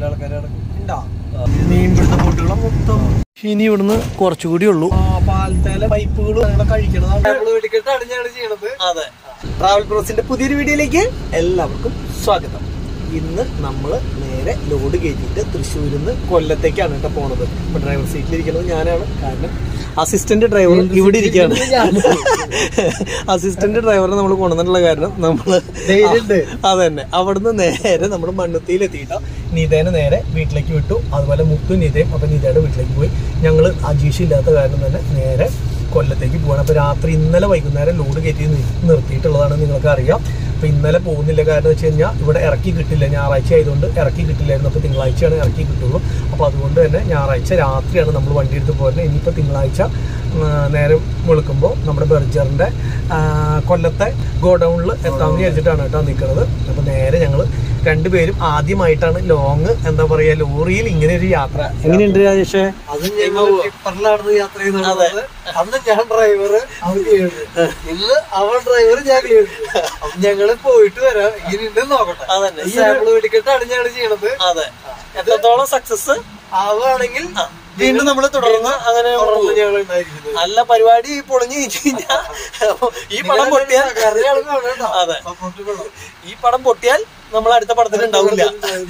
മീൻപിടുത്ത ബോട്ടുകളും മൊത്തം ഇനി ഇവിടുന്ന് കുറച്ചുകൂടി ഉള്ളൂ. പാലത്തേലെ പൈപ്പുകൾ കഴിക്കണം ചെയ്യണത്. അതെ, ട്രാവൽ പ്രോസിന്റെ പുതിയൊരു വീഡിയോയിലേക്ക് എല്ലാവർക്കും സ്വാഗതം. ഇന്ന് നമ്മള് നേരെ ലോഡ് കയറ്റിയിട്ട് തൃശ്ശൂരിൽ നിന്ന് കൊല്ലത്തേക്കാണ് കേട്ടോ പോണത്. ഇപ്പൊ ഡ്രൈവർ സീറ്റിലിരിക്കുന്നത് ഞാനാണ്. കാരണം അസിസ്റ്റന്റ് ഡ്രൈവർ ഇവിടെ ഇരിക്കുകയാണ്. അസിസ്റ്റന്റ് ഡ്രൈവറെ നമ്മൾ കൊണ്ടുവന്നിട്ടുള്ള കാരണം നമ്മള് അത് തന്നെ അവിടുന്ന് നേരെ നമ്മൾ മണ്ണുത്തിയിൽ എത്തിയിട്ടോ നീതേനെ നേരെ വീട്ടിലേക്ക് വിട്ടു. അതുപോലെ മുത്തു നീതയും അപ്പൊ നീതയുടെ വീട്ടിലേക്ക് പോയി. ഞങ്ങള് അജീഷ് ഇല്ലാത്ത കാരണം തന്നെ നേരെ കൊല്ലത്തേക്ക് പോവാണ്. അപ്പൊ രാത്രി ഇന്നലെ വൈകുന്നേരം ലോഡ് കയറ്റി നിർത്തിയിട്ടുള്ളതാണ്, നിങ്ങൾക്ക് അറിയാം. അപ്പൊ ഇന്നലെ പോകുന്നില്ല കാരണം വെച്ച് കഴിഞ്ഞാൽ ഇവിടെ ഇറക്കി കിട്ടില്ല. ഞായറാഴ്ച ആയതുകൊണ്ട് ഇറക്കി കിട്ടില്ലായിരുന്നു. അപ്പൊ തിങ്കളാഴ്ചയാണ് ഇറക്കി കിട്ടുള്ളൂ. അപ്പൊ അതുകൊണ്ട് തന്നെ ഞായറാഴ്ച രാത്രിയാണ് നമ്മൾ വണ്ടി എടുത്ത് പോരുന്നത്. ഇനിയിപ്പോ തിങ്കളാഴ്ച നേരം വെളുക്കുമ്പോൾ നമ്മുടെ ബെർജറിന്റെ കൊല്ലത്തെ ഗോഡൌണിൽ എത്താമെന്ന് വിചാരിച്ചിട്ടാണ് കേട്ടോ നിൽക്കുന്നത്. അപ്പൊ നേരെ ഞങ്ങള് രണ്ടുപേരും ആദ്യമായിട്ടാണ് ലോങ് എന്താ പറയാ ലോറിയിൽ ഇങ്ങനെ ഒരു യാത്ര. എങ്ങനെയുണ്ട് രാജേഷേ? അത് ടിപ്പറിലാണ് യാത്ര ചെയ്യുന്നത്. അന്ന് ഞാൻ ഡ്രൈവർ, ഇന്ന് അവൻ ഡ്രൈവർ, ഞാൻ ഞങ്ങള് പോയിട്ട് വരാം. ഇങ്ങനെ നോക്കട്ടെ. അതന്നെ സാമ്പിൾ വെടിക്കെട്ടാണ് ഞങ്ങൾ ചെയ്യണത്. അതെ, എത്രത്തോളം സക്സസ് ആവുകയാണെങ്കിൽ വീണ്ടും നമ്മൾ തുടർന്ന് അങ്ങനെ നല്ല പരിപാടി പൊളിഞ്ഞു കഴിഞ്ഞാൽ ഈ പടം പൊട്ടിയാൽ അതെ ഈ പടം പൊട്ടിയാൽ നമ്മൾ അടുത്ത പടത്തിന് ഉണ്ടാവില്ല.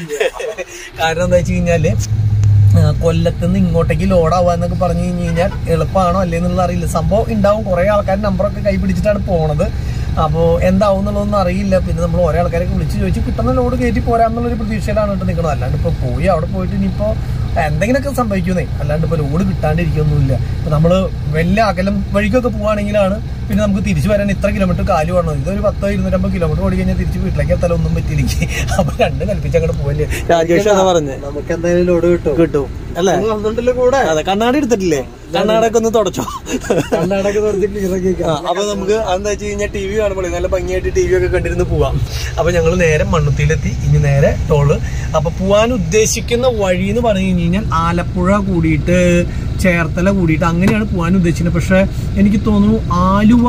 കാരണം എന്താ വെച്ച് കഴിഞ്ഞാല് കൊല്ലത്തുനിന്ന് ഇങ്ങോട്ടേക്ക് ലോഡാവാന്നൊക്കെ പറഞ്ഞു കഴിഞ്ഞാൽ എളുപ്പമാണോ അല്ലേ എന്നുള്ളത് അറിയില്ല. സംഭവം ഉണ്ടാവും. കുറെ ആൾക്കാർ നമ്പറൊക്കെ കൈ പിടിച്ചിട്ടാണ് പോണത്. അപ്പോൾ എന്താവും എന്നുള്ളതൊന്നും അറിയില്ല. പിന്നെ നമ്മൾ ഓരോ ആൾക്കാരൊക്കെ വിളിച്ച് ചോദിച്ച് കിട്ടുന്ന ലോഡ് കയറ്റി പോരാന്നുള്ളൊരു പ്രതീക്ഷയിലാണ് കേട്ടോ നിൽക്കുന്നത്. അല്ലാണ്ട് ഇപ്പോൾ പോയി അവിടെ പോയിട്ട് ഇനിയിപ്പോൾ എന്തെങ്കിലുമൊക്കെ സംഭവിക്കുന്നേ, അല്ലാണ്ട് ഇപ്പോൾ ലോഡ് കിട്ടാണ്ടിരിക്കൊന്നുമില്ല. ഇപ്പം നമ്മൾ വലിയ അകലം വഴിക്കൊക്കെ പോവുകയാണെങ്കിലാണ് പിന്നെ നമുക്ക് തിരിച്ചു വരാൻ ഇത്ര കിലോമീറ്റർ കാല് വേണം. ഇതൊരു 10-250 കിലോമീറ്റർ ഓടി കഴിഞ്ഞാൽ തിരിച്ച് വീട്ടിലേക്ക് എത്താൻ ഒന്നും പറ്റിയില്ലെങ്കിൽ അപ്പൊ രണ്ടും കൽപ്പിച്ച് അങ്ങോട്ട് പോയല്ലേ. രാജേഷ് അതാ പറഞ്ഞത്, നമുക്ക് എന്തായാലും ലോഡ് കിട്ടും അല്ലേ? വന്നിട്ടില്ല കൂടെ. അതെ, കണ്ണാടി എടുത്തിട്ടില്ലേ? കണ്ണാടൊക്കെ ഒന്ന് തുടച്ചോ? കണ്ണാടൊക്കെ അപ്പൊ നമുക്ക് എന്താ വെച്ച് കഴിഞ്ഞാൽ ടി വി കാണുമ്പോൾ നല്ല ഭംഗിയായിട്ട് ടി വി ഒക്കെ കണ്ടിരുന്ന് പോവാം. അപ്പൊ ഞങ്ങൾ നേരെ മണ്ണുത്തിയിലെത്തി. ഇനി നേരെ ടോള്. അപ്പൊ പോവാൻ ഉദ്ദേശിക്കുന്ന വഴി എന്ന് പറഞ്ഞു കഴിഞ്ഞാൽ ആലപ്പുഴ കൂടിയിട്ട് ചേർത്തല കൂടിയിട്ട് അങ്ങനെയാണ് പോകാൻ ഉദ്ദേശിക്കുന്നത്. പക്ഷെ എനിക്ക് തോന്നുന്നു ആലുവ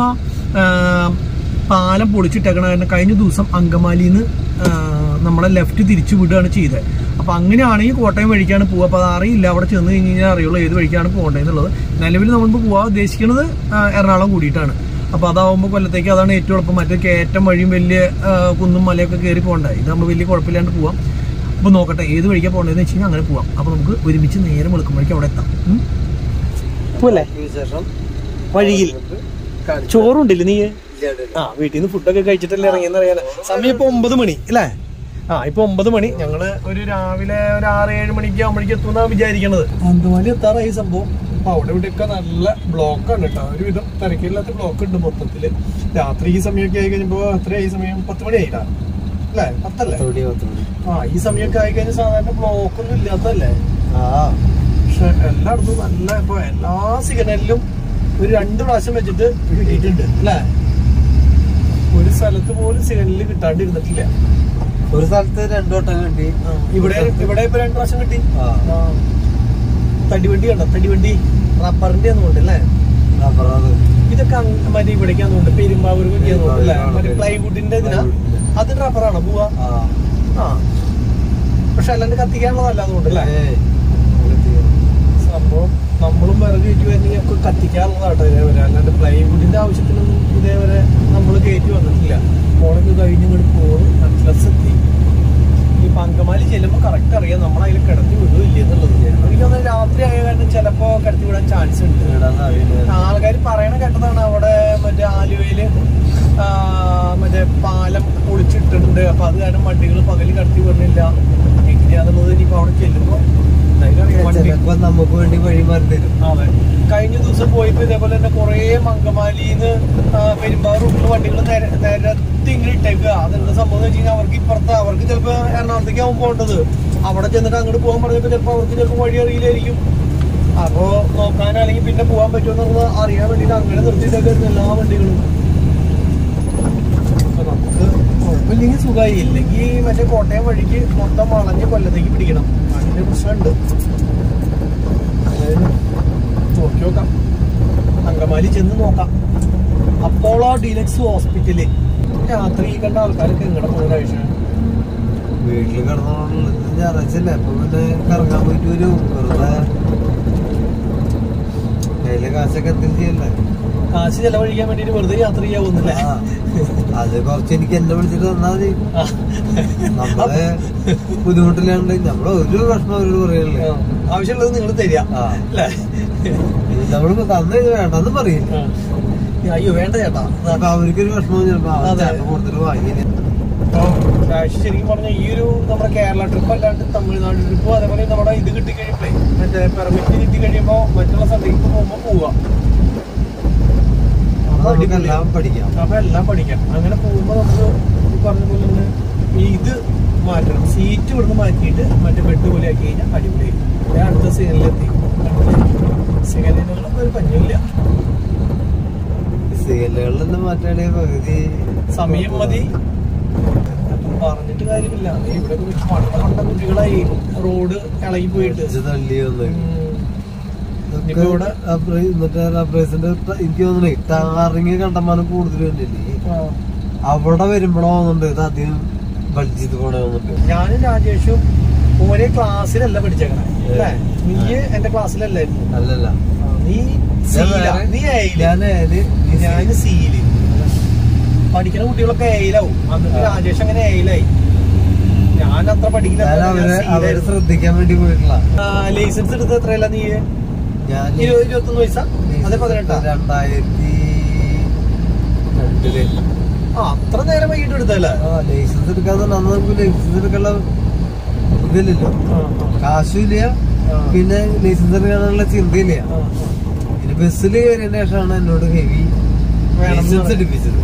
പാലം പൊളിച്ചിട്ടേക്കണ കാരണം കഴിഞ്ഞ ദിവസം അങ്കമാലിന്ന് നമ്മളെ ലെഫ്റ്റ് തിരിച്ചു വിടുകയാണ് ചെയ്തത്. അപ്പൊ അങ്ങനെയാണെങ്കിൽ കോട്ടയം വഴിക്കാണ് പോവുക. അപ്പൊ അത് അറിയില്ല, അവിടെ ചെന്ന് കഴിഞ്ഞ് കഴിഞ്ഞാൽ അറിയുള്ളൂ ഏത് വഴിക്കാണ് പോകേണ്ടതെന്നുള്ളത്. നിലവിൽ നമ്മളിപ്പോൾ പോകാൻ ഉദ്ദേശിക്കുന്നത് എറണാകുളം കൂടിയിട്ടാണ്. അപ്പൊ അതാവുമ്പോൾ കൊല്ലത്തേക്ക് അതാണ് ഏറ്റവും എളുപ്പം. മറ്റേ കയറ്റം വഴിയും വലിയ കുന്നും മലയൊക്കെ കയറി പോകണ്ട. ഇത് നമ്മൾ വലിയ കുഴപ്പമില്ലാണ്ട് പോവാം. അപ്പൊ നോക്കട്ടെ ഏത് വഴിക്കാണ് പോകേണ്ടതെന്ന് വെച്ച് കഴിഞ്ഞാൽ അങ്ങനെ പോവാം. അപ്പൊ നമുക്ക് ഒരുമിച്ച് നേരം വെളുക്കുമ്പോഴേക്കും അവിടെ എത്താം. പോലെ വഴിയിൽ ചോറുണ്ടില്ല നീ? ആ, വീട്ടിൽ നിന്ന് ഫുഡൊക്കെ കഴിച്ചിട്ടല്ലേ ഇറങ്ങിയെന്ന് അറിയാലോ. സമയം ഇപ്പൊ 9 മണി അല്ലേ? ഇപ്പൊ 9 മണി. ഞങ്ങള് ഒരു രാവിലെ ഒരു 6-7 മണിക്ക് ആകുമ്പോഴേക്കും എത്തുമെന്നാണ് വിചാരിക്കണത്. അന്തമാലി എത്താറായി സംഭവം. അപ്പൊ അവിടെ ഇവിടെയൊക്കെ നല്ല ബ്ലോക്കാണ് കേട്ടോ. ഒരുവിധം തിരക്കില്ലാത്ത ബ്ലോക്ക് ഉണ്ട് മൊത്തത്തില്. രാത്രി ഈ സമയമൊക്കെ ആയി കഴിഞ്ഞപ്പോ എത്രയായി സമയം? 10 മണി ആയിട്ടാ അല്ലേ? 10 അല്ലേ? ഈ സമയമൊക്കെ ആയി കഴിഞ്ഞാൽ സാധാരണ ബ്ലോക്കൊന്നും ഇല്ലാത്തല്ലേ? പക്ഷെ എല്ലായിടത്തും നല്ല ഇപ്പൊ എല്ലാ സിഗ്നലിലും ഒരു 2 പ്രാവശ്യം വെച്ചിട്ട് കിട്ടിയിട്ടുണ്ട് അല്ലേ? ഒരു സ്ഥലത്ത് പോലും സിഗ്നലിൽ കിട്ടാണ്ടിരുന്നിട്ടില്ല. ഒരു സ്ഥലത്ത് 2 വട്ടം കിട്ടി. ഇവിടെ ഇപ്പൊ 2 പ്രാവശ്യം കിട്ടി. തടിവണ്ടി കണ്ടോ? തടിവണ്ടി റബ്ബറിന്റെ ആണെന്നുണ്ട് അല്ലേ? ഇതൊക്കെ മറ്റേ ഇവിടേക്കാന്നുണ്ട്, പെരുമ്പാവൂർക്കൊക്കെ അല്ലേ? മറ്റേ പ്ലൈവുഡിന്റെ ഇതിനാ. അത് റബ്ബറാണോ പോവാ? പക്ഷെ അല്ലാണ്ട് കത്തിക്കാനുള്ളതല്ല അതുകൊണ്ട് അല്ലേ? സംഭവം നമ്മളും വിറക് കയറ്റി വരുന്നെങ്കിൽ ഒക്കെ കത്തിക്കാനുള്ളതാട്ടോ ഇതേവരെ. അല്ലാണ്ട് പ്ലൈവുഡിന്റെ ആവശ്യത്തിനൊന്നും ഇതേവരെ നമ്മൾ കയറ്റി വന്നിട്ടില്ല. ഫോണൊക്കെ കഴിഞ്ഞ് ഇങ്ങോട്ട് പോകും. അറ്റ്ലസ് എത്തി. ഈ അങ്കമാലി ചെല്ലുമ്പോൾ കറക്റ്റ് അറിയാം നമ്മൾ അതിൽ കിടത്തി വിടുകയില്ല എന്നുള്ളത്. എനിക്കൊന്ന് രാത്രി ആയ കാരണം ചിലപ്പോ കിടത്തി വിടാൻ ചാൻസ് ഉണ്ട്. ആൾക്കാർ പറയണ കേട്ടതാണ് അവിടെ മറ്റേ ആലുവയില് മറ്റേ പാലം പൊളിച്ചിട്ടുണ്ട്. അപ്പൊ അത് കാരണം വണ്ടികൾ പകല് കടത്തി വിടുന്നില്ല. എങ്ങനെയാന്നുള്ളത് ഇനിയിപ്പോ അവിടെ ചെല്ലുമ്പോ നമുക്ക് വേണ്ടി വഴി മാറി തരും. അതെ, കഴിഞ്ഞ ദിവസം പോയപ്പോ ഇതേപോലെ തന്നെ കുറെ അങ്കമാലിന്ന് പെരുമ്പാവൂർ റൂട്ടിൽ വണ്ടികൾ നിരത്തി ഇങ്ങനെ ഇട്ടേക്കുക. അതെന്താ സംഭവം എന്ന് വെച്ച് കഴിഞ്ഞാൽ അവർക്ക് ഇപ്പുറത്ത് അവർക്ക് ചിലപ്പോ എറണാകുളത്തേക്ക് ആവും പോകേണ്ടത്. അവിടെ ചെന്നിട്ട് അങ്ങോട്ട് പോകാൻ പറഞ്ഞപ്പോ ചിലപ്പോ അവർക്ക് ചിലപ്പോൾ വഴി അറിയില്ലായിരിക്കും. അപ്പോ നോക്കാൻ അല്ലെങ്കിൽ പിന്നെ പോകാൻ പറ്റുമെന്നുള്ളത് അറിയാൻ വേണ്ടിട്ട് അങ്ങനെ നിർത്തിയിട്ടേക്കായിരുന്നു എല്ലാ വണ്ടികളും. നമുക്ക് കുഴപ്പമില്ലെങ്കിൽ സുഖമായി. ഇല്ലെങ്കിൽ മറ്റേ കോട്ടയം വഴിക്ക് മൊത്തം വളഞ്ഞ് കൊല്ലത്തേക്ക് പിടിക്കണം. അതിന്റെ പ്രശ്നമുണ്ട്. നോക്കി നോക്കാം, അങ്കമാലി ചെന്ന് നോക്കാം. അപ്പോളോ ഡീലക്സ് ഹോസ്പിറ്റല് രാത്രി കണ്ട ആൾക്കാരൊക്കെ എങ്ങനെ പോകുന്ന ആഴ്ച വീട്ടിൽ കിടന്നോളുള്ളത്. ഞായറാഴ്ചല്ലേ, അപ്പൊ പിന്നെ കറങ്ങാൻ പോയിട്ട് വരും. വെറുതെ കയ്യിലെ കാശൊക്കെ എന്തെങ്കിലും ചെയ്യല്ലേ, കാശ് ചെലവഴിക്കാൻ വേണ്ടിട്ട് വെറുതെ യാത്ര ചെയ്യാവുന്നില്ല. അത് കുറച്ച് എനിക്ക് എന്നെ വിളിച്ചിട്ട് തന്നാ മതി. നമ്മളെ ബുദ്ധിമുട്ടില്ലാണ്ട് നമ്മളെ ഒരു വിഷമം അവരോട് പറയല്ലേ, ആവശ്യമുള്ളത് നിങ്ങൾ തരിക അല്ലേ. നമ്മള് തന്നു വേണ്ടെന്ന് പറയില്ല. അയ്യോ വേണ്ട ചേട്ടാ, അപ്പൊ അവർക്കൊരു വിഷമം ചിലപ്പോ കൊടുത്തിട്ട് വാങ്ങിയില്ല. ശരിക്കും പറഞ്ഞ ഈ ഒരു നമ്മുടെ കേരള ട്രിപ്പ് അല്ലാണ്ട് തമിഴ്നാട് ട്രിപ്പ്, അതേപോലെ നമ്മുടെ ഇത് കിട്ടിക്കഴിയുമ്പോ മറ്റേ പെർമിറ്റ് കിട്ടി കഴിയുമ്പോ മറ്റുള്ള സ്ഥലത്തേക്ക് പോകുമ്പോ പോവാ, എല്ലാം പഠിക്കാം. അപ്പൊ എല്ലാം പഠിക്കാം. അങ്ങനെ പോകുമ്പോ നമുക്ക് പറഞ്ഞ പോലെ തന്നെ ഇത് മാറ്റണം, സീറ്റ് ഇവിടുന്ന് മാറ്റിയിട്ട് മറ്റേ ബെഡ് പോലെ ആക്കി കഴിഞ്ഞാൽ അടിപൊളി. അടുത്ത സീനിലെത്തി. സീനുകളൊന്നും ഒരു പഞ്ഞില്ല, സീനുകളിലൊന്നും മാറ്റാണെങ്കിൽ പകുതി സമയം മതി. പറഞ്ഞിട്ട് കാര്യമില്ല, ഇവിടെ പണ്ട കുട്ടികളായി റോഡ് ഇളകി പോയിട്ട് തള്ളിയൊന്ന് എനിക്ക് തോന്നുന്നേ ടാറിങ് കണ്ടമാനം കൂടുതൽ തന്നെയല്ലേ അവിടെ വരുമ്പോഴോ തോന്നുന്നുണ്ട് ഇത് അധികം ബഡ്ജറ്റ് പോണേ തോന്നുന്നുണ്ട്. ഞാനും രാജേഷും ഒരേ ക്ലാസ്സിലല്ല പഠിച്ചേക്കണേ അല്ലേ, നീ എന്റെ ക്ലാസ്സിലല്ലായിരുന്നു. അല്ലല്ല, നീ ഞാൻ സീല് പഠിക്കുന്ന കുട്ടികളൊക്കെ എയിലാവും. എന്നിട്ട് രാജേഷ് അങ്ങനെ എയിലായി, ഞാൻ അത്ര പഠിക്കില്ല. അവര് ശ്രദ്ധിക്കാൻ വേണ്ടി പോയിട്ടുള്ള ലൈസൻസ് എടുത്ത് എത്രയല്ല നീ? 21 വയസ്സാ? അതെ 18. 2002 അത്ര നേരം വൈകിട്ട് എടുത്തല്ലേ? ലൈസൻസ് എടുക്കാതെ അന്ന് നമുക്ക് ലൈസൻസ് എടുക്കാനുള്ള ഇതില്ലല്ലോ, കാശുമില്ല, പിന്നെ ലൈസൻസ് എടുക്കാനുള്ള ചിന്തയില്ല. പിന്നെ ബസ്സിൽ കയറിയതിന് ശേഷമാണ് എന്നോട് ഹെവി ലൈസൻസ് എടുപ്പിച്ചത്.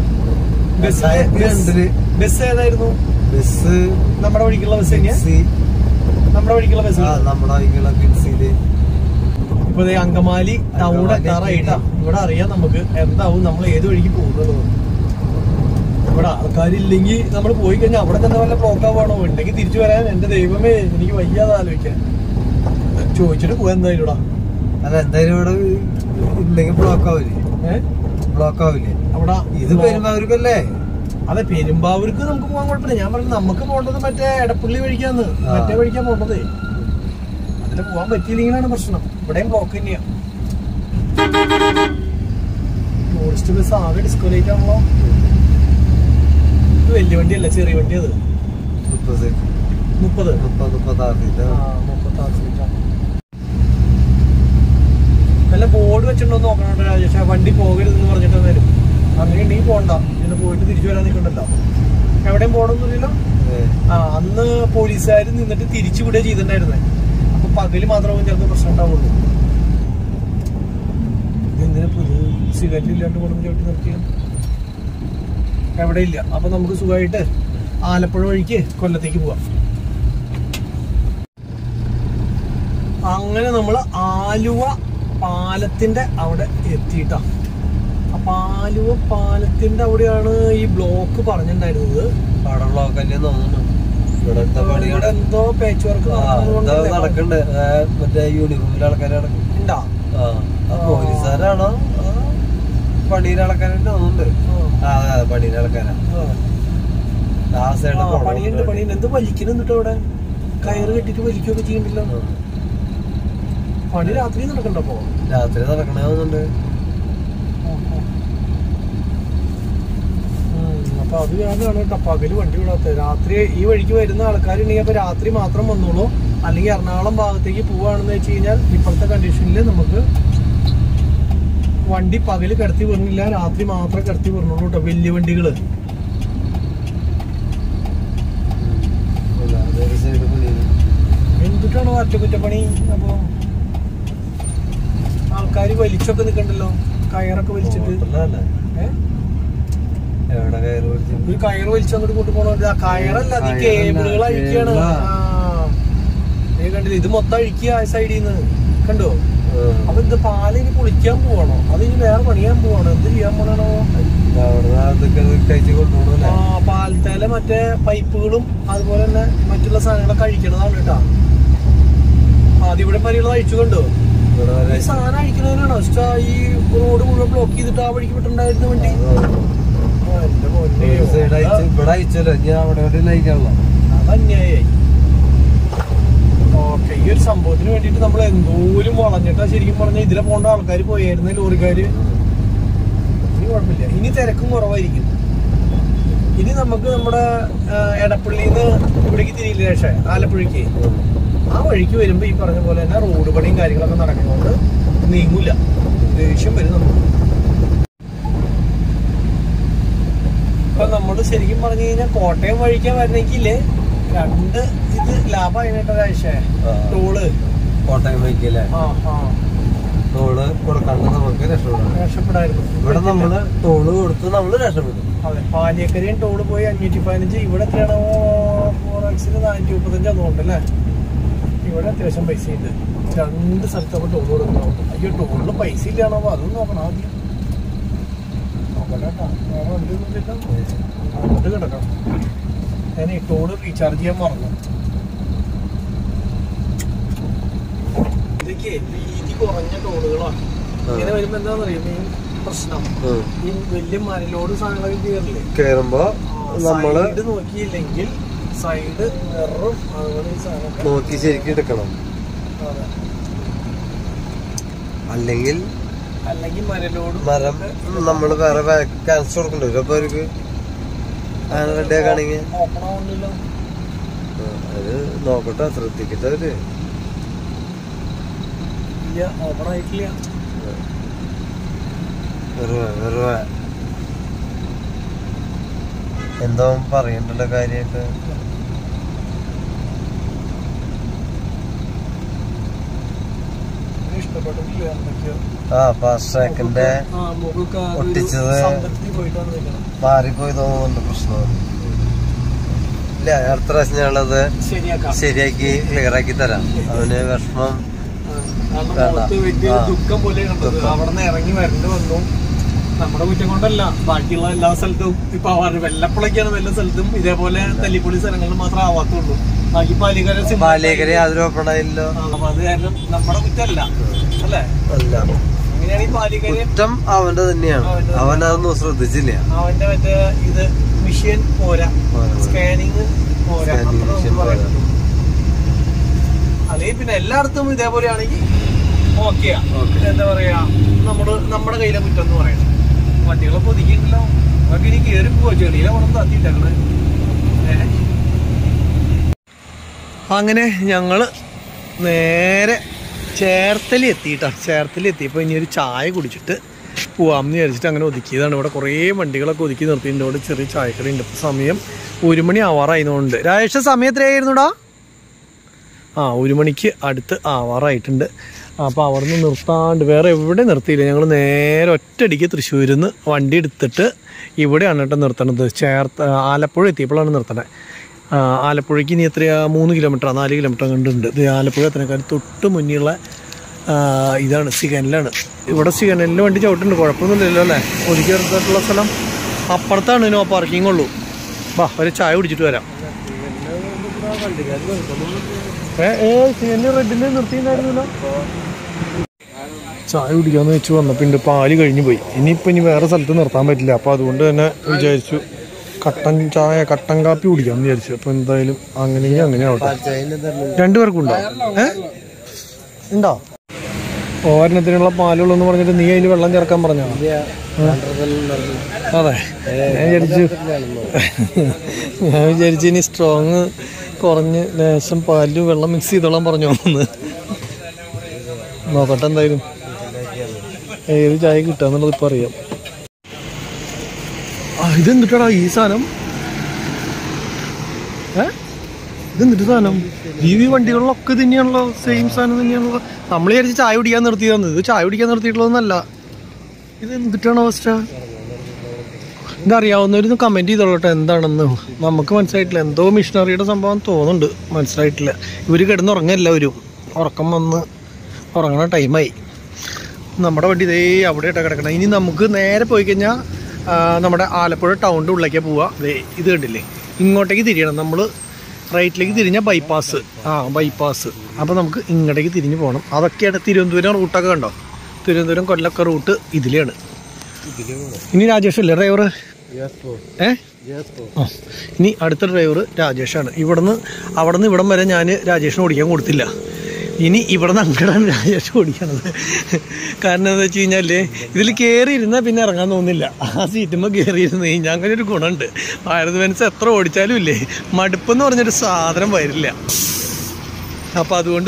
2002 ബസ് ഏതായിരുന്നു? ബസ് നമ്മുടെ വഴിക്കുള്ള ബസ് തന്നെയാ? നമ്മുടെ വഴിക്കുള്ള ബസ്, നമ്മുടെ വഴിക്കുള്ള ബസ്സില്. ഇപ്പൊ അങ്കമാലി ടൗൺ എത്താറായിട്ടാ. ഇവിടെ അറിയാം നമുക്ക് എന്താവും നമ്മൾ ഏത് വഴിക്ക് പോകുന്നത്. ഇവിടെ ആൾക്കാരില്ലെങ്കിൽ നമ്മൾ പോയി കഴിഞ്ഞാൽ അവിടെ തന്നെ വല്ല ബ്ലോക്ക് ആവാണോ, ഉണ്ടെങ്കിൽ തിരിച്ചു വരാൻ എന്റെ ദൈവമേ എനിക്ക് വയ്യാതെ ആലോചിക്കാൻ. ചോദിച്ചിട്ട് പോവാ എന്തായാലും ഇവിടെ. അല്ല എന്തായാലും ഇവിടെ ഇല്ലെങ്കിൽ ബ്ലോക്ക് ആവില്ലേ? ബ്ലോക്ക് ആവില്ലേ അവിടെ? ഇത് പെരുമ്പാവൂർക്കല്ലേ? അതെ, പെരുമ്പാവൂർക്ക് നമുക്ക് പോകാൻ കുഴപ്പമില്ല. ഞാൻ പറഞ്ഞു നമുക്ക് പോകേണ്ടത് മറ്റേ എടപ്പള്ളി വഴിക്കാന്ന്, മറ്റേ വഴിക്കാൻ പോകേണ്ടത്. അതിന് പോകാൻ പറ്റിയില്ലെങ്കിലാണ് പ്രശ്നം. ഇവിടെയും ബ്ലോക്ക് തന്നെയാ. ടൂറിസ്റ്റ് ബസ് ആകെ ഡിസ്കോലേറ്റ് ആണല്ലോ. ഇത് വലിയ വണ്ടിയല്ല, ചെറിയ വണ്ടി. അത് 30 നല്ല ബോർഡ് വെച്ചിട്ടുണ്ടോ നോക്കണോ രാജേഷ്? വണ്ടി പോകരുതെന്ന് പറഞ്ഞിട്ട് വരും. അങ്ങനെ ഉണ്ടെങ്കിൽ പോകണ്ട, ഇങ്ങനെ പോയിട്ട് തിരിച്ചു വരാൻ നിൽക്കണ്ടല്ലോ. എവിടെയും പോകണമെന്നില്ലല്ലോ. അന്ന് പോലീസുകാർ നിന്നിട്ട് തിരിച്ചു വിടുക ചെയ്തിട്ടുണ്ടായിരുന്നേ. അപ്പൊ പകല് മാത്രമേ ചിലപ്പോൾ പ്രശ്നം ഉണ്ടാവുള്ളൂ. ഇതെന്തിനാ പുതിയ സിഗരറ്റ് ഇല്ലാണ്ട് കൊണ്ടു ചവിട്ടി നിർത്തിയ എവിടെ ഇല്ല. അപ്പൊ നമുക്ക് സുഖമായിട്ട് ആലപ്പുഴ വഴിക്ക് കൊല്ലത്തേക്ക് പോവാം. അങ്ങനെ നമ്മള് ആലുവ പാലത്തിന്റെ അവിടെ എത്തിയിട്ടാ. അപ്പൊ ആലുവ പാലത്തിന്റെ അവിടെയാണ് ഈ ബ്ലോക്ക് പറഞ്ഞിട്ടുണ്ടായിരുന്നത്. അവിടെ ബ്ലോക്ക് തന്നെ തോന്നുന്നു. ഇവിടെ എന്തോ പാച്ച് വർക്ക് നടക്കണ്ട്. മറ്റേ യൂണിഫോമിലെ ആൾക്കാർ ഉണ്ടാ? പോലീസുകാരാണോ പണിയുടെ ആൾക്കാരുണ്ട് തോന്നുന്നുണ്ട്. പണിയുടെ ആൾക്കാരാ. പണിയുണ്ട് പണിയുണ്ട്. എന്ത് വലിക്കുന്നുണ്ട് അവിടെ? കയറ് കെട്ടിട്ട് വലിക്കുകയൊക്കെ ചെയ്യണ്ടല്ലോ. പണി രാത്രി നടക്കണ്ടപ്പോ? രാത്രി നടക്കണേ തോന്നുന്നുണ്ട്. അപ്പൊ അത് കാരണമാണ് കേട്ടോ പകല് വണ്ടി വിടാത്തത്. രാത്രി ഈ വഴിക്ക് വരുന്ന ആൾക്കാരുണ്ടെങ്കിൽ അപ്പൊ രാത്രി മാത്രം വന്നോളൂ. അല്ലെങ്കിൽ എറണാകുളം ഭാഗത്തേക്ക് പോവാണെന്ന് വെച്ച് കഴിഞ്ഞാൽ ഇപ്പോഴത്തെ കണ്ടീഷനിൽ നമുക്ക് വണ്ടി പകല് കിടത്തി വിടുന്നില്ല, രാത്രി മാത്രമേ കിടത്തി വിടുന്നുള്ളൂ കേട്ടോ വലിയ വണ്ടികള്. എന്തിട്ടാണോ അറ്റകുറ്റപ്പണി? അപ്പൊ ആൾക്കാര് വലിച്ചൊക്കെ നിക്കണ്ടല്ലോ, കയറൊക്കെ വലിച്ചിട്ട്. ഒരു കയറ് വലിച്ച് അങ്ങോട്ട് കൊണ്ടുപോകണോ? കയറല്ല, അത് കേബിളുകൾ അഴിക്കാണ്. കണ്ടില്ല, ഇത് മൊത്തം അഴിക്കുക ആ സൈഡിൽ നിന്ന്, കണ്ടോ? അപ്പൊ ഇത് പാലിന് കുളിക്കാൻ പോവാണോ? അത് ഇനി വേറെ പണിയാൻ പോവാണോ? എന്ത് ചെയ്യാൻ പോണോ? പാലത്തേലെ മറ്റേ പൈപ്പുകളും അതുപോലെ തന്നെ മറ്റുള്ള സാധനങ്ങളൊക്കെ അഴിക്കണതാണ് കേട്ടാ. ആദ്യം വരെയുള്ളത് അഴിച്ചു. കണ്ടോ? ഈ സാധനം അഴിക്കണതിനാണോ ഈ റോഡ് മുഴുവൻ ബ്ലോക്ക് ചെയ്തിട്ട് ആ വഴിക്ക് വിട്ടുണ്ടായിരുന്ന വണ്ടി? അതന്യായി. ഓക്കെ, ഈ ഒരു സംഭവത്തിന് വേണ്ടിട്ട് നമ്മൾ എന്തോരം വളഞ്ഞിട്ടാ ശരിക്കും പറഞ്ഞാൽ ഇതിലെ പോകേണ്ട ആൾക്കാർ പോയായിരുന്നു, ലോറിക്കാര്. ഇനി കുഴപ്പമില്ല, ഇനി തിരക്കും കുറവായിരിക്കും. ഇനി നമുക്ക് നമ്മുടെ എടപ്പള്ളിന്ന് ഇവിടേക്ക് തിരിയില്ല, പക്ഷേ ആലപ്പുഴയ്ക്ക് ആ വഴിക്ക് വരുമ്പോ ഈ പറഞ്ഞ പോലെ തന്നെ റോഡ് പണിയും കാര്യങ്ങളൊക്കെ നടക്കുന്നതുകൊണ്ട് നീങ്ങൂല, ദേഷ്യം വരും നമുക്ക്. ഇപ്പൊ നമ്മള് ശരിക്കും പറഞ്ഞു കഴിഞ്ഞാൽ കോട്ടയം വഴിക്കാൻ വരണമെങ്കിലേ 2 ഇത് ലാഭമായിട്ട് ഒരാഴ്ച ടോള് കോട്ടയം വഴിക്കല്ലേ, ടോള് കൊടുക്കാണ്ട് നമുക്ക് രക്ഷപ്പെടായിരുന്നു. ഇവിടെ നമ്മള് ടോള് കൊടുത്ത് നമ്മള് രക്ഷപ്പെടും. അതെ, പാലിയക്കരയും ടോള് പോയി 515. ഇവിടെ എത്രയാണോ 4X-ന് 435 അതുകൊണ്ടല്ലേ. ഇവിടെ അത്യാവശ്യം പൈസ ഉണ്ട്. 2 സ്ഥലത്തൊക്കെ ടോള് കൊടുക്കണം. അയ്യോ, ടോളിന് പൈസ ഇല്ലാണോ, അതും നോക്കണം ആദ്യം. നോക്കട്ടെ കേട്ടോ, വേറെ വണ്ടി ഒന്നും ഇല്ല, അങ്ങോട്ട് കിടക്കണം. ഞാൻ ഈ ടോള് റീചാർജ് ചെയ്യാൻ മറന്നു. ഇതൊക്കെ വീതി കുറഞ്ഞ ടോളുകളാണ്. ഇങ്ങനെ വരുമ്പോ എന്താണെന്നറിയാം മെയിൻ പ്രശ്നം, ഈ വലിയ മരലോട് സാധനങ്ങളൊക്കെ കേറുമ്പോ നമ്മള് നോക്കിയില്ലെങ്കിൽ സൈഡ് മിററും അതുപോലെ ഈ സാധനമൊക്കെ നോക്കി ശരിക്കും എടുക്കണം. അല്ലെങ്കിൽ മരലോട് മരം നമ്മള് വേറെ ക്യാൻസർ കൊടുക്കണ്ട വരും. അപ്പൊ അവർക്ക് റെഡി ആക്കാണെങ്കിൽ ഓപ്പൺ ആവുന്നില്ല. അത് നോക്കട്ടെ, ശ്രദ്ധിക്കട്ടെ അവര്. ഇല്ല, ഓപ്പൺ ആയിട്ടില്ല. എന്തോ പറയണ്ടല്ലോ കാര്യമായിട്ട്. ഇഷ്ടപ്പെട്ടിട്ടില്ല എന്തൊക്കെയോ. ഫാസ്റ്റ് ട്രാക്കിന്റെ ഒട്ടിച്ചത് മാറിപ്പോയി തോന്നുന്നുണ്ട് പ്രശ്നം. ഇല്ല, അടുത്ത പ്രാവശ്യം ഞങ്ങളത് ശരിയാക്കി ക്ലിയർ ആക്കി തരാം. അവന് വിഷമം ദുഃഖം പോലെ കണ്ടത്. അവിടെ നിന്ന് ഇറങ്ങി വരേണ്ടി വന്നു. നമ്മുടെ കുറ്റം കൊണ്ടല്ല, ബാക്കിയുള്ള എല്ലാ സ്ഥലത്തും ഇപ്പൊ വെല്ലപ്പുളയ്ക്കാണ് എല്ലാ സ്ഥലത്തും ഇതേപോലെ തല്ലിപ്പൊളി സ്ഥലങ്ങളിൽ മാത്രമേ ആവാത്തുള്ളൂ. ബാക്കി പാലിയേക്കര യാതൊരു ഓപ്പണായില്ലോ. അപ്പൊ അത് കാരണം നമ്മുടെ കുറ്റമല്ല, അല്ലേ? അല്ല, അങ്ങനെയാണെങ്കിൽ പാലിയേക്കര കുറ്റം അവന്റെ തന്നെയാണ്. അവനതൊന്നും ശ്രദ്ധിച്ചില്ല. അവന്റെ മറ്റേ ഇത് മെഷീൻ പോരാ, സ്കാനിങ് പോരാ. അല്ലെങ്കിൽ പിന്നെ എല്ലായിടത്തും ഇതേപോലെ ആണെങ്കിൽ ഓക്കെയാ. എന്താ പറയാ, നമ്മുടെ കയ്യിലെ കുറ്റം എന്ന് പറയണം. വണ്ടികളെ പൊതിക്കിണ്ടല്ലോ, അതൊക്കെ ഇനി കയറി പോവാ. ചെളിയിലെ വേണം തത്തിട്ടേക്കണേ. അങ്ങനെ ഞങ്ങള് നേരെ ചേർത്തലി എത്തിയിട്ടാണ്. ചേർത്തലി എത്തിയപ്പോൾ ഇനി ഒരു ചായ കുടിച്ചിട്ട് പോവാമെന്ന് വിചാരിച്ചിട്ട് അങ്ങനെ ഒതുക്കിയതാണ്. ഇവിടെ കുറേ വണ്ടികളൊക്കെ ഒതുക്കി നിർത്തിയിട്ടുണ്ട്. ഇവിടെ ചെറിയ ചായക്കടയുണ്ട്. ഇപ്പോൾ സമയം 1 മണി ആവാറായിരുന്നുകൊണ്ട്. രാജേഷ് സമയം എത്രയായിരുന്നുടാ? 1 മണിക്ക് അടുത്ത് ആവാറായിട്ടുണ്ട്. അപ്പോൾ അവിടെ നിന്ന് നിർത്താണ്ട് വേറെ എവിടെ നിർത്തിയില്ല. ഞങ്ങൾ നേരെ ഒറ്റയടിക്ക് തൃശ്ശൂരിൽ നിന്ന് വണ്ടി എടുത്തിട്ട് ഇവിടെയാണ് കേട്ടോ നിർത്തണത്. ആലപ്പുഴ എത്തിയപ്പോഴാണ് നിർത്തണത്. ആലപ്പുഴയ്ക്ക് ഇനി എത്രയാ 3 കിലോമീറ്റർ 4 കിലോമീറ്റർ കണ്ടുണ്ട്. ഇത് ആലപ്പുഴ എത്രക്കാരും തൊട്ട് മുന്നിലുള്ള ഇതാണ് സിഗ്നലാണ്. ഇവിടെ സിഗ്നലിൽ വണ്ടി ചവിട്ടുണ്ട്, കുഴപ്പമൊന്നുമില്ലല്ലോ അല്ലേ? ഒതുക്കി നിർത്തിയിട്ടുള്ള സ്ഥലം അപ്പുറത്താണ് നോ പാർക്കിംഗ് ഉള്ളൂ. വാ, ഒരു ചായ കുടിച്ചിട്ട് വരാം. സിഗ്നലിൽ റെഡിന് നിർത്തിയിട്ടുണ്ടായിരുന്നല്ലോ. ചായ കുടിക്കാന്ന് വെച്ച് വന്നപ്പോൾ പാല് കഴിഞ്ഞു പോയി. ഇനി വേറെ സ്ഥലത്ത് നിർത്താൻ പറ്റില്ല. അപ്പോൾ അതുകൊണ്ട് തന്നെ വിചാരിച്ചു കട്ടൻ കാപ്പി കുടിക്കാമെന്ന് വിചാരിച്ചു. അപ്പോൾ എന്തായാലും അങ്ങനെയെങ്കിൽ അങ്ങനെ ആവട്ടെ. 2 പേർക്കുണ്ടോ? ഉണ്ടോ? ഓരണത്തിനുള്ള പാലുള്ളെന്ന് പറഞ്ഞിട്ട് നീ അതിൽ വെള്ളം ചേർക്കാൻ പറഞ്ഞോ? അതെ, ഞാൻ വിചാരിച്ചു ഇനി സ്ട്രോങ് കുറഞ്ഞ് ലേശം പാലിൽ വെള്ളം മിക്സ് ചെയ്തോളാൻ പറഞ്ഞു ഒന്ന്. നോക്കട്ടെ എന്തായാലും ഏത് ചായ കിട്ടാന്നുള്ളത് ഇപ്പം അറിയാം. ഇതെന്തിട്ടാടാ ഈ സാധനം? ഇതെന്തിട്ട് സാധനം? ഈ വണ്ടികളിലൊക്കെ തന്നെയാണല്ലോ, സെയിം സാധനം തന്നെയാണല്ലോ. നമ്മൾ വിചാരിച്ച് ചായ കുടിക്കാൻ നിർത്തിയതാണ്. ഇത് ചായ കുടിക്കാൻ നിർത്തിയിട്ടുള്ളതൊന്നല്ല. ഇത് എന്തിട്ടാണ് അവസ്ഥ? ഇതറിയാവുന്നവരൊന്ന് കമൻറ്റ് ചെയ്തോളട്ടെ എന്താണെന്ന്. നമുക്ക് മനസ്സിലായിട്ടില്ല. എന്തോ മിഷനറിയുടെ സംഭവം തോന്നുന്നുണ്ട്, മനസ്സിലായിട്ടില്ല. ഇവർ കിടന്നുറങ്ങല്ല, എല്ലാവരും ഉറക്കം വന്ന് ഉറങ്ങണ ടൈമായി. നമ്മുടെ വണ്ടി ഇതേ അവിടെയായിട്ടാണ് കിടക്കണം. ഇനി നമുക്ക് നേരെ പോയി കഴിഞ്ഞാൽ നമ്മുടെ ആലപ്പുഴ ടൗണിൻ്റെ ഉള്ളിലേക്കാണ് പോവുക. ഇത് കണ്ടില്ലേ, ഇങ്ങോട്ടേക്ക് തിരിയണം. നമ്മൾ റൈറ്റിലേക്ക് തിരിഞ്ഞാൽ ബൈപ്പാസ്. ബൈപ്പാസ്. അപ്പോൾ നമുക്ക് ഇങ്ങോട്ടേക്ക് തിരിഞ്ഞ് പോകണം. അതൊക്കെയാണ് തിരുവനന്തപുരം റൂട്ടൊക്കെ കണ്ടോ? തിരുവനന്തപുരം കൊല്ലൊക്കെ റൂട്ട് ഇതിലാണ്. ഇനി രാജേഷ് അല്ലേ ഡ്രൈവർ? ഇനി അടുത്ത ഡ്രൈവർ രാജേഷാണ്. അവിടുന്ന് ഇവിടം വരെ ഞാൻ രാജേഷിന് ഓടിക്കാൻ കൊടുത്തില്ല. ഇനി ഇവിടെ നിന്ന് അങ്ങോട്ടാണ് രാജേഷ് ഓടിക്കണത്. കാരണം എന്താ വെച്ച് കഴിഞ്ഞാൽ ഇതിൽ കയറിയിരുന്നാൽ പിന്നെ ഇറങ്ങാൻ തോന്നില്ല. ആ സീറ്റുമ്പോൾ കയറിയിരുന്ന് കഴിഞ്ഞാൽ അങ്ങനെ ഒരു ഗുണമുണ്ട്. ഭാരത് ബെൻസ് എത്ര ഓടിച്ചാലും ഇല്ലേ, മടുപ്പെന്ന് പറഞ്ഞൊരു സാധനം വരില്ല. അപ്പം അതുകൊണ്ട്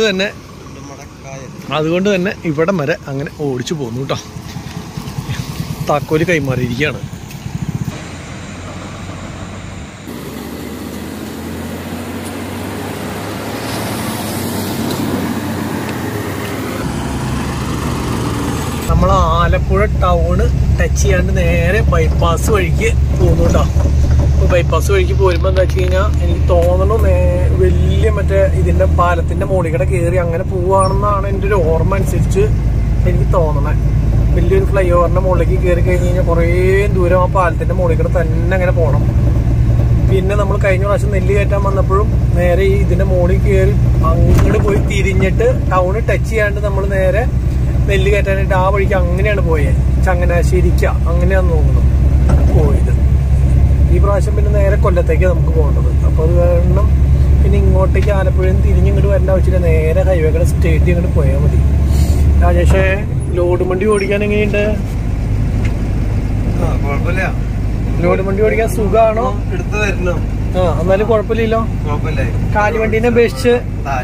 തന്നെ ഇവിടം വരെ അങ്ങനെ ഓടിച്ചു പോന്നു കേട്ടോ. താക്കോല് കൈമാറിയിരിക്കുകയാണ്. നമ്മൾ ആലപ്പുഴ ടൗണ് ടച്ച് ചെയ്യാണ്ട് നേരെ ബൈപ്പാസ് വഴിക്ക് പോകുന്നു കേട്ടോ. അപ്പോൾ ബൈപ്പാസ് വഴിക്ക് പോരുമ്പോൾ എന്താ വെച്ച് കഴിഞ്ഞാൽ എനിക്ക് തോന്നണു വലിയ മറ്റേ ഇതിൻ്റെ പാലത്തിൻ്റെ മുകളിൽ കൂടെ കയറി അങ്ങനെ പോവുകയാണെന്നാണ് എൻ്റെ ഒരു ഓർമ്മ അനുസരിച്ച് എനിക്ക് തോന്നണേ. വലിയൊരു ഫ്ലൈ ഓവറിൻ്റെ മുകളിലേക്ക് കയറി കഴിഞ്ഞ് കഴിഞ്ഞാൽ കുറേ ദൂരം ആ പാലത്തിൻ്റെ മുകളിൽ കൂടെ തന്നെ അങ്ങനെ പോകണം. പിന്നെ നമ്മൾ കഴിഞ്ഞ പ്രാവശ്യം നെല്ല് കയറ്റാൻ വന്നപ്പോഴും നേരെ ഈ ഇതിൻ്റെ മുകളിൽ കയറി അങ്ങോട്ട് പോയി തിരിഞ്ഞിട്ട് ടൗണ് ടച്ച് ചെയ്യാണ്ട് നമ്മൾ നേരെ നെല്ല് കയറ്റാനായിട്ട് ആ വഴിക്ക് അങ്ങനെയാണ് പോയത്. ചങ്ങനാശ്ശേരിക്ക അങ്ങനെയാന്ന് തോന്നുന്നു പോയത്. ഈ പ്രാവശ്യം പിന്നെ നേരെ കൊല്ലത്തേക്ക് നമുക്ക് പോകേണ്ടത്. അപ്പോൾ അത് കാരണം പിന്നെ ഇങ്ങോട്ടേക്ക് ആലപ്പുഴയിൽ നിന്ന് തിരിഞ്ഞിങ്ങോട്ട് വരേണ്ട ആവശ്യമില്ല. നേരെ ഹൈവേ കൂടെ സ്റ്റേറ്റ് ഇങ്ങോട്ട് പോയാൽ മതി. രാജേഷേ, ലോഡ് വണ്ടി ഓടിക്കാൻ എങ്ങനെയുണ്ട്? ലോഡ് വണ്ടി ഓടിക്കാൻ സുഖമാണോ? എടുത്തു തരണം. എന്നാലും കുഴപ്പമില്ലല്ലോ. കാലുവണ്ടീനെ അപേക്ഷിച്ച്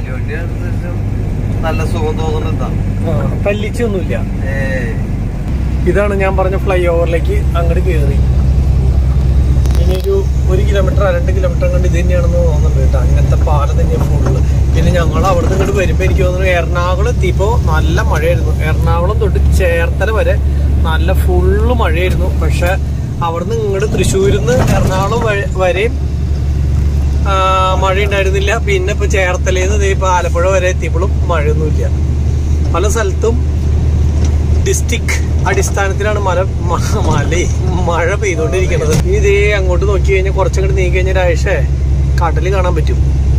നല്ല സുഖം തോന്നുന്നുണ്ടാ. പല്ലിച്ചൊന്നുമില്ല. ഇതാണ് ഞാൻ പറഞ്ഞ ഫ്ലൈ ഓവറിലേക്ക് അങ്ങോട്ട് കയറി. ഇനി ഒരു 1 കിലോമീറ്റർ 2 കിലോമീറ്റർ കണ്ട് ഇത് തന്നെയാണെന്ന് തോന്നുന്നുണ്ട് കേട്ടോ. അങ്ങനത്തെ പാലം തന്നെയാണ് ഫുള്ള്. പിന്നെ ഞങ്ങൾ അവിടെ നിന്ന് ഇങ്ങോട്ട് വരുമ്പോൾ എനിക്ക് തോന്നുന്നു എറണാകുളം എത്തിയപ്പോൾ നല്ല മഴയായിരുന്നു. എറണാകുളം തൊട്ട് ചേർത്തല വരെ നല്ല ഫുള്ള് മഴയായിരുന്നു. പക്ഷെ അവിടെ നിന്ന് ഇങ്ങോട്ട് തൃശ്ശൂരിൽ നിന്ന് എറണാകുളം വരെയും മഴ ഉണ്ടായിരുന്നില്ല. പിന്നെ ഇപ്പൊ ചേർത്തലേന്ന് ഇപ്പൊ ആലപ്പുഴ വരെ എത്തിയപ്പോഴും മഴയൊന്നുമില്ല. പല സ്ഥലത്തും ഡിസ്ട്രിക്ട് അടിസ്ഥാനത്തിലാണ് മഴ പെയ്തുകൊണ്ടിരിക്കുന്നത്. ഇതേ അങ്ങോട്ട് നോക്കി കഴിഞ്ഞാൽ കുറച്ചങ്ങോട്ട് നീങ്ങി കഴിഞ്ഞാൽ ഒരാഴ്ച കടല് കാണാൻ പറ്റും.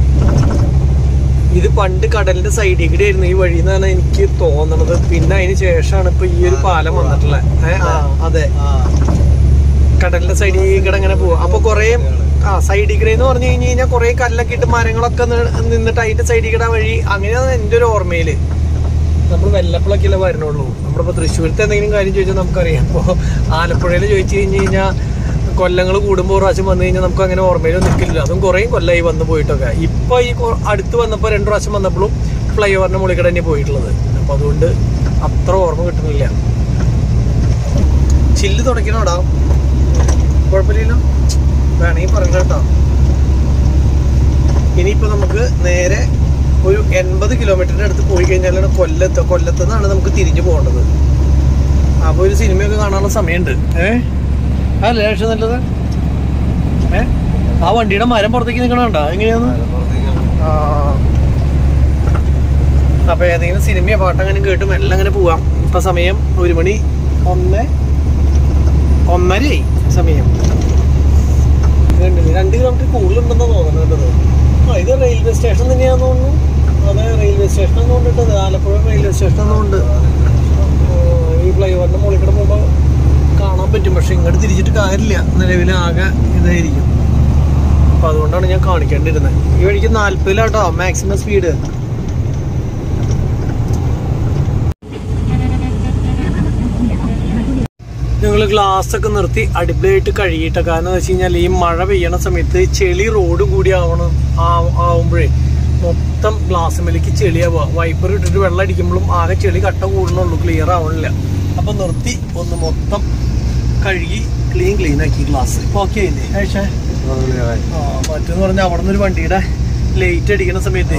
ഇത് പണ്ട് കടലിന്റെ സൈഡിൽ കൂടെ ആയിരുന്നു ഈ വഴി എന്നാണ് എനിക്ക് തോന്നണത്. പിന്നെ അതിന് ശേഷമാണ് ഇപ്പൊ ഈ ഒരു പാലം വന്നിട്ടുള്ളത്. അതെ, കടലിന്റെ സൈഡിൽ കൂടെ അങ്ങനെ പോവാ. അപ്പൊ കൊറേ സൈഡിൽ കൂടെ എന്ന് പറഞ്ഞു കഴിഞ്ഞാൽ കുറെ കല്ലൊക്കെ ഇട്ട് മരങ്ങളൊക്കെ നിന്നിട്ട് അതിന്റെ സൈഡിൽ കൂടെ വഴി. അങ്ങനെയാണ് എന്റെ ഒരു ഓർമ്മയില്. നമ്മൾ വല്ലപ്പോഴൊക്കെയല്ലേ വരണുള്ളൂ. നമ്മളിപ്പോ തൃശ്ശൂരത്തെ എന്തെങ്കിലും കാര്യം ചോദിച്ചാൽ നമുക്കറിയാം. അപ്പോൾ ആലപ്പുഴയിൽ ചോദിച്ചു കഴിഞ്ഞ് കഴിഞ്ഞാൽ കൊല്ലങ്ങൾ കൂടുമ്പോൾ പ്രാവശ്യം വന്നു കഴിഞ്ഞാൽ നമുക്ക് അങ്ങനെ ഓർമ്മയിൽ നിൽക്കില്ല. അതും കുറേ കൊല്ലമായി വന്ന് പോയിട്ടൊക്കെ. ഇപ്പൊ ഈ അടുത്ത് വന്നപ്പോൾ 2 പ്രാവശ്യം വന്നപ്പോഴും ഫ്ലൈ ഓവറിന്റെ മുകളിൽ കൂടെ തന്നെ പോയിട്ടുള്ളത്. അപ്പൊ അതുകൊണ്ട് അത്ര ഓർമ്മ കിട്ടുന്നില്ല. ചില്ല് തുടയ്ക്കണോടാ? കുഴപ്പമില്ലല്ലോ, വേണമെങ്കിൽ പറഞ്ഞ കേട്ടോ. ഇനിയിപ്പോ നമുക്ക് നേരെ ഒരു 80 കിലോമീറ്ററിന്റെ അടുത്ത് പോയി കഴിഞ്ഞാലാണ് കൊല്ലത്ത് നിന്നാണ് നമുക്ക് തിരിഞ്ഞു പോകേണ്ടത്. അപ്പൊ ഒരു സിനിമയൊക്കെ കാണാനുള്ള സമയമുണ്ട്. അല്ലേ പക്ഷെ നല്ലത്. ആ വണ്ടിയുടെ മരം പുറത്തേക്ക് നിൽക്കണുണ്ടോ? എങ്ങനെയാന്ന്? അപ്പൊ ഏതെങ്കിലും സിനിമയോ പാട്ടങ്ങനെ കേട്ടും എല്ലാം അങ്ങനെ പോവാം. ഇപ്പൊ സമയം 1 മണി 1:30 സമയം. 2 കിലോമീറ്റർ കൂടുതലുണ്ടെന്ന് തോന്നുന്നത്. ഇത് റെയിൽവേ സ്റ്റേഷൻ തന്നെയാന്ന് തോന്നുന്നു. അതെ, റെയിൽവേ സ്റ്റേഷൻ എന്നുകൊണ്ടിട്ടത് ആലപ്പുഴ റെയിൽവേ സ്റ്റേഷൻ എന്നുകൊണ്ട് ഈ ഫ്ലൈ ഓവറിന്റെ മുകളിൽ കൂടെ പോകുമ്പോൾ കാണാൻ പറ്റും. പക്ഷെ ഇങ്ങോട്ട് തിരിച്ചിട്ട് കാര്യമില്ല, നിലവിൽ ആകെ ഇതായിരിക്കും. അപ്പൊ അതുകൊണ്ടാണ് ഞാൻ കാണിക്കേണ്ടിരുന്നത്. ഈ വഴിക്ക് 40 മാക്സിമം സ്പീഡ്. ഞങ്ങൾ ഗ്ലാസ് ഒക്കെ നിർത്തി അടിപൊളിയായിട്ട് കഴുകിയിട്ട. കാരണം എന്ന് വെച്ച് കഴിഞ്ഞാൽ ഈ മഴ പെയ്യണ സമയത്ത് ചെളി റോഡ് കൂടി ആവുമ്പോഴേ മൊത്തം ഗ്ലാസ് മേലേക്ക് ചെളിയാവുക. വൈപ്പർ ഇട്ടിട്ട് വെള്ളം അടിക്കുമ്പോഴും ആകെ ചെളി കട്ട കൂടുന്നുള്ളൂ, ക്ലിയർ ആവണില്ല. അപ്പൊ നിർത്തി ഒന്ന് മൊത്തം കഴുകി ക്ലീൻ ആക്കി ഗ്ലാസ്. ഇപ്പൊ ഓക്കെ ആയില്ലേ ആയിഷേ? മറ്റെന്ന് പറഞ്ഞാൽ അവിടെ നിന്ന് ഒരു വണ്ടിയുടെ ലൈറ്റ് അടിക്കണ സമയത്ത്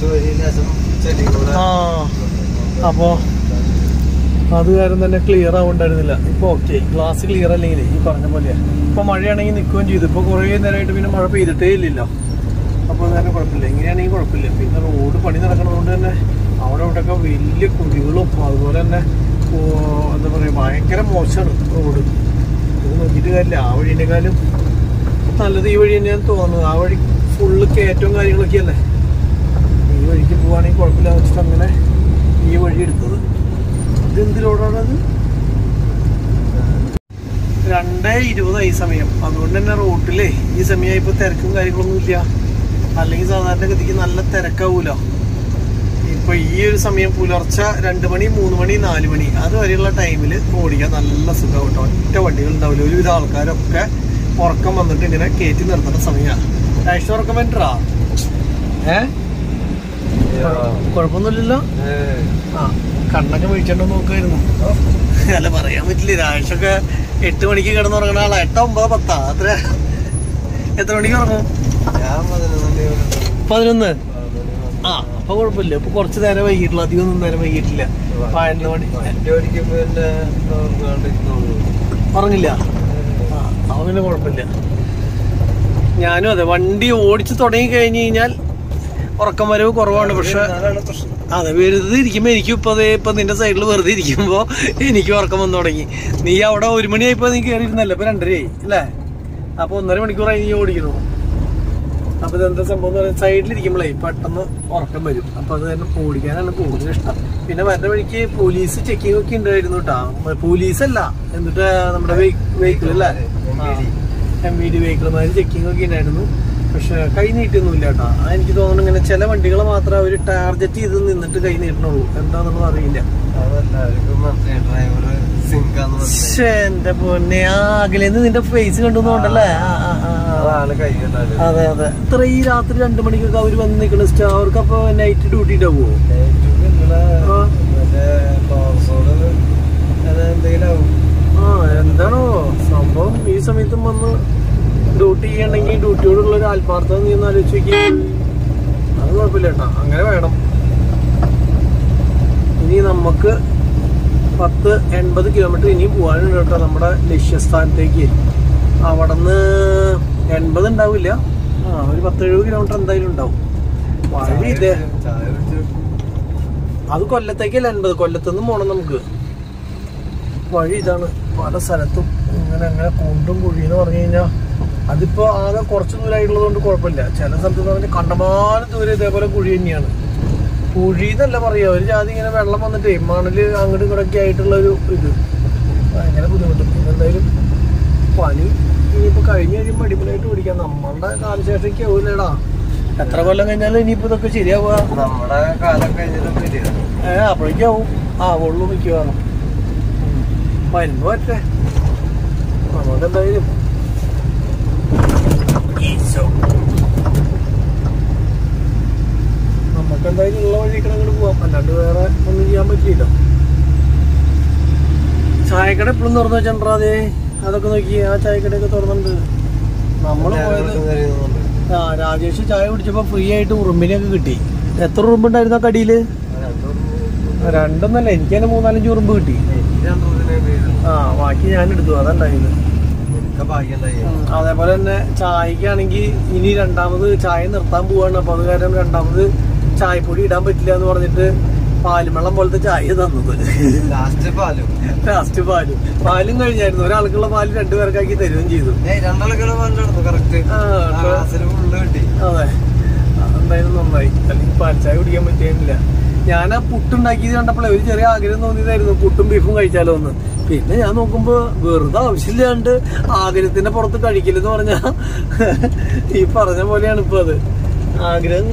അപ്പോ അത് കാരണം തന്നെ ക്ലിയർ ആവുണ്ടായിരുന്നില്ല. ഇപ്പൊ ഓക്കെ, ഗ്ലാസ് ക്ലിയർ അല്ലെങ്കിൽ ഈ പറഞ്ഞ പോലെ. ഇപ്പൊ മഴയാണെങ്കിൽ നിൽക്കുകയും ചെയ്തു. ഇപ്പൊ കുറേ നേരമായിട്ട് പിന്നെ മഴ പെയ്തിട്ടേ ഇല്ലല്ലോ. അപ്പോൾ നേരം കുഴപ്പമില്ല. ഇങ്ങനെയാണെങ്കിൽ കുഴപ്പമില്ല. പിന്നെ റോഡ് പണി നടക്കണതുകൊണ്ട് തന്നെ അവിടെ ഇവിടെയൊക്കെ വലിയ കുഴികളും അതുപോലെ തന്നെ എന്താ പറയുക ഭയങ്കര മോശമാണ് റോഡ്. ഇത് നോക്കിയിട്ട് കാര്യമില്ല. ആ വഴീനേക്കാളും നല്ലത് ഈ വഴി തന്നെയാണ് തോന്നുന്നത്. ആ വഴി ഫുള്ള് കയറ്റവും കാര്യങ്ങളൊക്കെ അല്ലേ. ഈ വഴിക്ക് പോവുകയാണെങ്കിൽ കുഴപ്പമില്ലാന്ന് വെച്ചിട്ട് അങ്ങനെ ഈ വഴി എടുത്തത്. ഇതെന്ത് റോഡാണത്? 2:20 സമയം. അതുകൊണ്ട് തന്നെ റോട്ടില് ഈ സമയമായി ഇപ്പൊ തിരക്കും കാര്യങ്ങളൊന്നും ഇല്ല. അല്ലെങ്കിൽ സാധാരണ ഗതിക്ക് നല്ല തിരക്കാവൂലോ. ഇപ്പൊ ഈ ഒരു സമയം പുലർച്ചെ 2 മണി 3 മണി 4 മണി അതുവരെയുള്ള ടൈമിൽ ഓടിക്കാൻ നല്ല സുഖം കേട്ടോ. ഒറ്റ വണ്ടികൾ ഉണ്ടാവില്ല. ഒരുവിധ ആൾക്കാരൊക്കെ ഉറക്കം വന്നിട്ട് ഇങ്ങനെ കയറ്റി നിർത്തുന്ന സമയമാണ്. രാഷ്ട്രീയ ഉറക്കം വേണ്ടാ കുഴപ്പമൊന്നുമില്ലല്ലോ. ആ കണ്ണൊക്കെ വീഴ്ചണ്ടോ നോക്കുമായിരുന്നു. അല്ല പറയാൻ പറ്റില്ല. രാഷ്ട്രമൊക്കെ 8 മണിക്ക് കിടന്നുറങ്ങണ ആളാ. 8, 9, 10 അത്ര. എത്ര മണിക്ക് ഉറങ്ങും? 11. ആ അപ്പൊ കുഴപ്പമില്ല. ഇപ്പൊ കുറച്ച് നേരം വൈകിട്ടില്ല. അധികം ഒന്നും നേരം വൈകിട്ടില്ല. 11 മണി ഉറങ്ങില്ല. ആ അപ്പൊ പിന്നെ കുഴപ്പമില്ല. ഞാനും അതെ, വണ്ടി ഓടിച്ച് തുടങ്ങി കഴിഞ്ഞ് കഴിഞ്ഞാൽ ഉറക്കം വരവ് കുറവാണ്. പക്ഷെ അതെ, വെറുതെ ഇരിക്കുമ്പോ എനിക്കും ഇപ്പൊ നിന്റെ സൈഡിൽ വെറുതെ ഇരിക്കുമ്പോ എനിക്ക് ഉറക്കം വന്നു തുടങ്ങി. നീ അവിടെ 1 മണിയായിപ്പോ നീ കയറിയിരുന്നല്ലോ. ഇപ്പൊ 2:30 ആയി അല്ലേ? അപ്പൊ 1.5 മണിക്കൂറായി നീ ഓടിക്കുന്നു. അപ്പൊ ഇതെന്താ സംഭവം എന്ന് പറയുന്നത്, സൈഡിലിരിക്കുമ്പോഴേ പെട്ടെന്ന് ഉറക്കം വരും. അപ്പൊ അത് തന്നെ ഓടിക്കാനാണ് കൂടുതൽ ഇഷ്ടം. പിന്നെ വരുന്ന വഴിക്ക് പോലീസ് ചെക്കിംഗ് ഒക്കെ ഉണ്ടായിരുന്നു കേട്ടാ. പോലീസല്ല, എന്നിട്ട് നമ്മുടെ വെഹിക്കിൾ അല്ലേ, MVD വെഹിക്കിൾമാര് ചെക്കിംഗ് ഒക്കെ ഉണ്ടായിരുന്നു. പക്ഷെ കൈ നീട്ടൊന്നുമില്ല കേട്ടാ. എനിക്ക് തോന്നുന്നു ഇങ്ങനെ ചില വണ്ടികൾ മാത്രമേ അവര് ടാർഗറ്റ് ചെയ്ത് നിന്നിട്ട് കൈ നീട്ടണുള്ളൂ. എന്താണെന്നൊന്നും അറിയില്ല. എന്റെ പൊന്നെ, അകലേന്ന് നിന്റെ ഫേസ് കണ്ടുകൊണ്ടല്ലേ. അതെ അതെ. ഇത്ര ഈ രാത്രി 2 മണിക്കൊക്കെ അവര് വന്ന് നിൽക്കണ അവർക്ക് അപ്പൊ നൈറ്റ് ഡ്യൂട്ടി ഉണ്ടാവുമോ? എന്താണോ സംഭവം? ഈ സമയത്തും വന്ന് ഡ്യൂട്ടി ചെയ്യണമെങ്കിൽ ഡ്യൂട്ടിയോടുള്ള ഒരു ആത്മാർത്ഥത നീ ഒന്ന് ആലോചിച്ച് നോക്കി. അത് കുഴപ്പമില്ല കേട്ടോ, അങ്ങനെ വേണം. ഇനി നമുക്ക് 10-80 കിലോമീറ്റർ ഇനിയും പോകാനുണ്ട് കേട്ടോ നമ്മുടെ ലക്ഷ്യസ്ഥാനത്തേക്ക്. അവിടെ നിന്ന് 80 ഉണ്ടാവില്ല, ഒരു 10-70 കിലോമീറ്റർ എന്തായാലും ഉണ്ടാവും. വഴി ഇതേ. അത് കൊല്ലത്തേക്കല്ല 80, കൊല്ലത്തുനിന്ന് പോണം നമുക്ക്. വഴി ഇതാണ്. പല സ്ഥലത്തും ഇങ്ങനെ അങ്ങനെ കുണ്ടും കുഴിയെന്ന് പറഞ്ഞു കഴിഞ്ഞാൽ അതിപ്പോ ആകെ കുറച്ച് ദൂരമായിട്ടുള്ളത് കൊണ്ട് കുഴപ്പമില്ല. ചില സ്ഥലത്ത് പറഞ്ഞാൽ കണ്ടമാനം ദൂരം ഇതേപോലെ കുഴി തന്നെയാണ്. കുഴി എന്നല്ല പറയാ, ഒരു ജാതി ഇങ്ങനെ വെള്ളം വന്നിട്ടേ മണല് അങ്ങോട്ടും ഇങ്ങോട്ടൊക്കെ ആയിട്ടുള്ള ഒരു ഇത് ഭയങ്കര ബുദ്ധിമുട്ടും. എന്തായാലും പണി ഇനിയിപ്പോ കഴിഞ്ഞ് കഴിയുമ്പോൾ അടിപൊളിയായിട്ട് ഓടിക്കാം. നമ്മളുടെ കാലശേഷയ്ക്ക് ആവൂലടാ. എത്ര കൊല്ലം കഴിഞ്ഞാലും ഇനിയിപ്പോ ഇതൊക്കെ ശരിയാവുക. നമ്മുടെ കാലം കഴിഞ്ഞാലും അപ്പോഴേക്കും ആവും. ആവുള്ളൂ മിക്കവാറും. വരുമ്പോ പറ്റേ നമുക്കെന്തായാലും നമുക്കെന്തായാലും ഉള്ള വഴിക്കണ അങ്ങോട്ട് പോവാം. അല്ലാണ്ട് വേറെ ഒന്നും ചെയ്യാൻ പറ്റില്ല. ചായക്കട എപ്പോഴും തുറന്നു വെച്ചിട്ടുണ്ടോ? അതെ, അതൊക്കെ നോക്കി. ആ ചായക്കടയൊക്കെ തുറന്നുണ്ട്. നമ്മള് പോയത് രാജേഷ് ചായ കുടിച്ചപ്പോ ഫ്രീ ആയിട്ട് ഉറുമ്പിനെയൊക്കെ കിട്ടി. എത്ര ഉറുമ്പുണ്ടായിരുന്നു ആ കടിയില്? 2 എനിക്ക് തന്നെ 3-4 ഉറുമ്പ് കിട്ടി. ബാക്കി ഞാൻ എടുത്തു. അതുണ്ടായത്. അതേപോലെ തന്നെ ചായക്കാണെങ്കിൽ ഇനി രണ്ടാമത് ചായ നിർത്താൻ പോവാണ്. അപ്പൊ അത് കാരണം രണ്ടാമത് ചായപ്പൊടി ഇടാൻ പറ്റില്ല എന്ന് പറഞ്ഞിട്ട് പാലുമെള്ളം പോലത്തെ ചായ തന്നത്. ലാസ്റ്റ് പാലും കഴിഞ്ഞായിരുന്നു. ഒരാൾക്കുള്ള പാല് 2 പേർക്കാക്കി തരുകയും ചെയ്തു. അതെ, അതെന്തായാലും നന്നായി. അല്ലെങ്കിൽ പാൽച്ചായ കുടിക്കാൻ പറ്റിയില്ല. ഞാൻ ആ പുട്ടുണ്ടാക്കിയത് കണ്ടപ്പോഴേ ഒരു ചെറിയ ആഗ്രഹം തോന്നിയതായിരുന്നു, പുട്ടും ബീഫും കഴിച്ചാലോ എന്ന്. പിന്നെ ഞാൻ നോക്കുമ്പോ വെറുതെ ആവശ്യമില്ലാണ്ട് ആഗ്രഹത്തിന്റെ പുറത്ത് കഴിക്കില്ലെന്ന് പറഞ്ഞാ ഈ പറഞ്ഞ പോലെയാണ് ഇപ്പൊ അത്. ആഗ്രഹം.